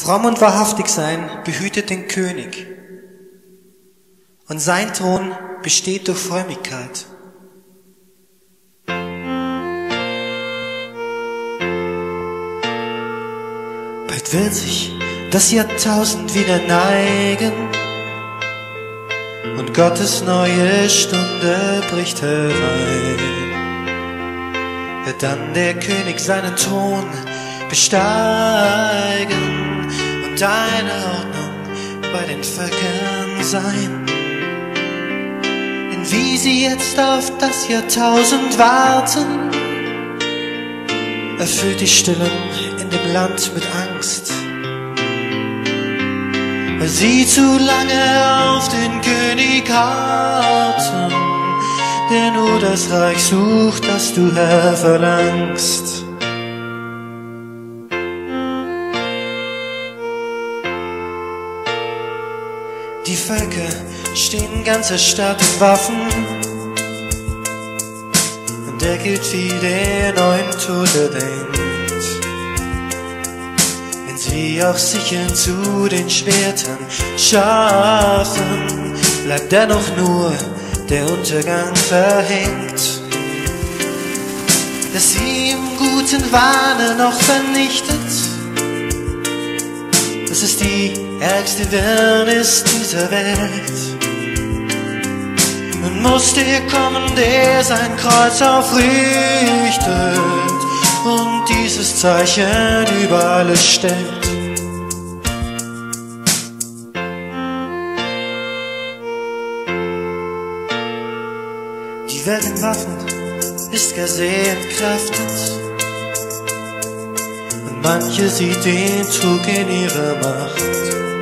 Fromm und wahrhaftig sein behütet den König, und sein Thron besteht durch Frömmigkeit. Bald wird sich das Jahrtausend wieder neigen, und Gottes neue Stunde bricht herein. Wird dann der König seinen Thron besteigen und eine Ordnung bei den Völkern sein. Denn wie sie jetzt auf das Jahrtausend warten, erfüllt die Stille in dem Land mit Angst, weil sie zu lange auf den König harrten, der nur das Reich sucht, das du, Herr, verlangst. Die Völker stehen ganz erstarrt in Waffen, und er gilt wie der neuen Tod erdenkt. Wenn sie auch sicher zu den Schwertern schaffen, bleibt dennoch nur der Untergang verhängt. Dass sie im guten Wahne noch vernichtet, das ist die ärgste Wirrnis dieser Welt. Nun muss der kommen, der sein Kreuz aufrichtet und dieses Zeichen über alles stellt. Die Welt in Waffen ist gar sehr entkräftet, und manche sieht den Trug in ihrer Macht.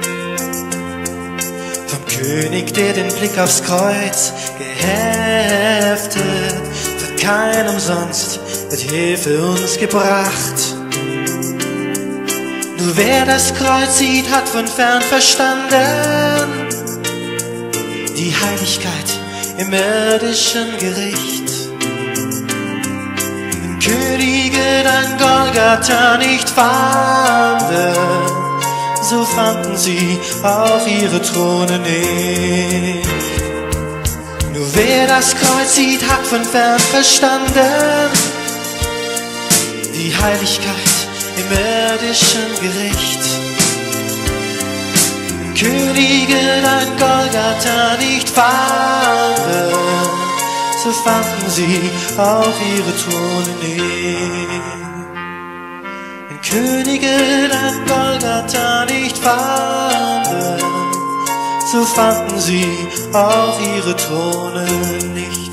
Vom König, der den Blick aufs Kreuz geheftet, wird kein umsonst, wird Hilfe uns gebracht. Nur wer das Kreuz sieht, hat von fern verstanden die Heiligkeit im irdischen Gericht. Wenn Könige dein Golgatha nicht fanden, so fanden sie auch ihre Throne nicht. Nur wer das Kreuz sieht, hat von fern verstanden die Heiligkeit im irdischen Gericht. Wenn Könige dein Golgatha nicht fanden, so fanden sie auch ihre Throne nicht. Wenn Könige dein Golgatha nicht fanden, so fanden sie auch ihre Throne nicht.